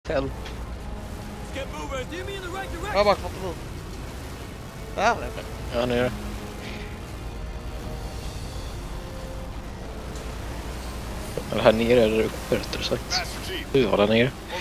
Help. Jag bara kvar nu. Där är det. Ja, nere. Eller här nere är det uppe rättare sagt. Du var där nere.